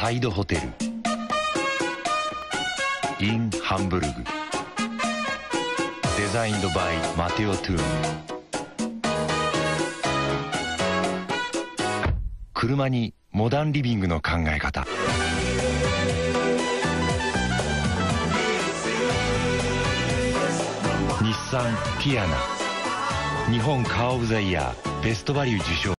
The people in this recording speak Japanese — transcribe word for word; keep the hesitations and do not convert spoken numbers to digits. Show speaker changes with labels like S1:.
S1: サイドホテル in ハンブルグ。デザインドバイマテオ・トゥーン。車にモダンリビングの考え方。日産ティアナ、日本カー・オブ・ザ・イヤーベストバリュー受賞。